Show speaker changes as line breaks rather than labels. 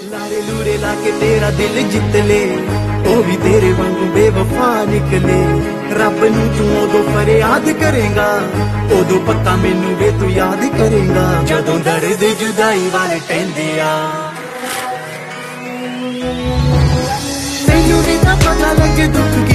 लारे लूरे लाके तेरा दिल जित ले, ओ भी तेरे वांगू बेवफा निकले। रब नू तू उदों फरियाद करेगा, उदों पक्का मैनू वे तू याद करेगा। जदों दर्द जुदाई वाले टहंदे आ, तैनू नहीं ना पता लगे दुख की